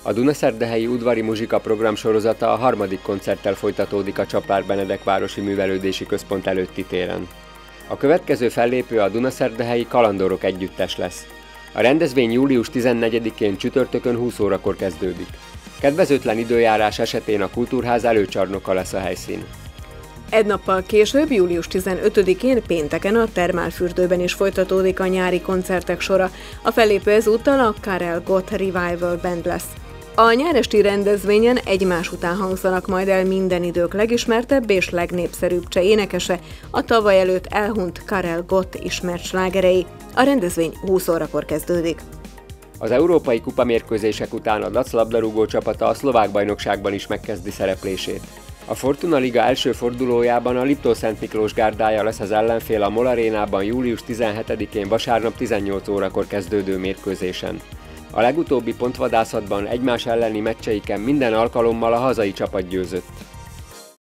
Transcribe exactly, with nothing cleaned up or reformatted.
A Dunaszerdahelyi udvari muzsika program sorozata a harmadik koncerttel folytatódik a Csaplár-Benedek városi művelődési központ előtti téren. A következő fellépő a Dunaszerdahelyi Kalandorok együttes lesz. A rendezvény július tizennegyedikén csütörtökön húsz órakor kezdődik. Kedvezőtlen időjárás esetén a Kultúrház előcsarnoka lesz a helyszín. Egy nappal később, július tizenötödikén pénteken a Termálfürdőben is folytatódik a nyári koncertek sora. A fellépő ezúttal a Karel Gott Revival Band lesz. A nyáresti rendezvényen egymás után hangzanak majd el minden idők legismertebb és legnépszerűbb cseh énekese, a tavaly előtt elhunyt Karel Gott ismert slágerei. A rendezvény húsz órakor kezdődik. Az európai kupamérkőzések után a dac labdarúgó csapata a szlovák bajnokságban is megkezdi szereplését. A Fortuna Liga első fordulójában a Liptó-Szent Miklós gárdája lesz az ellenfél a MOL arénában július tizenhetedikén vasárnap tizennyolc órakor kezdődő mérkőzésen. A legutóbbi pontvadászatban egymás elleni meccseiken minden alkalommal a hazai csapat győzött.